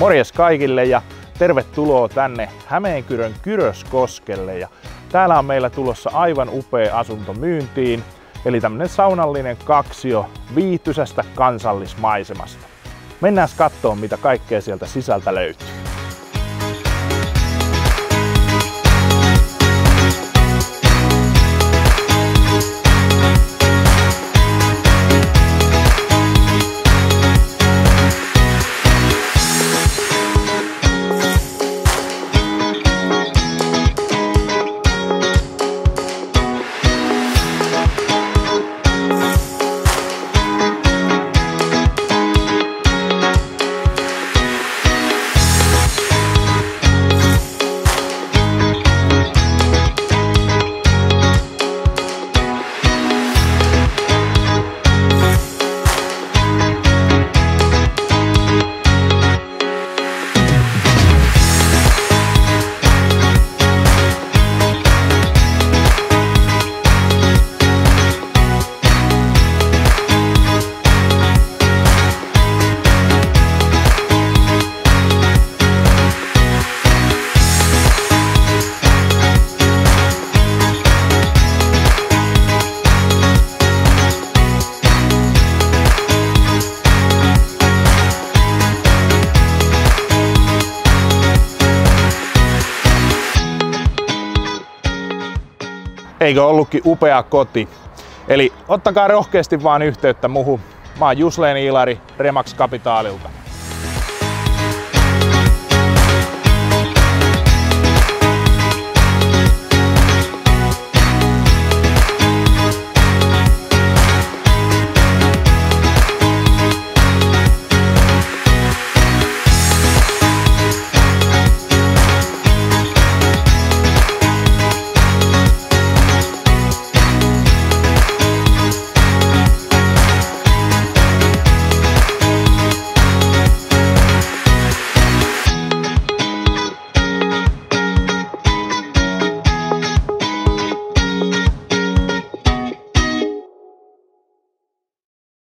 Morjes kaikille ja tervetuloa tänne Hämeenkyrön Kyröskoskelle. Ja täällä on meillä tulossa aivan upea asunto myyntiin, eli tämmönen saunallinen kaksio viihtyisästä kansallismaisemasta. Mennään katsomaan, mitä kaikkea sieltä sisältä löytyy. Eikö ollutkin upea koti? Eli ottakaa rohkeasti vaan yhteyttä muhun. Mä oon Jusleen Ilari Remax Kapitalilta.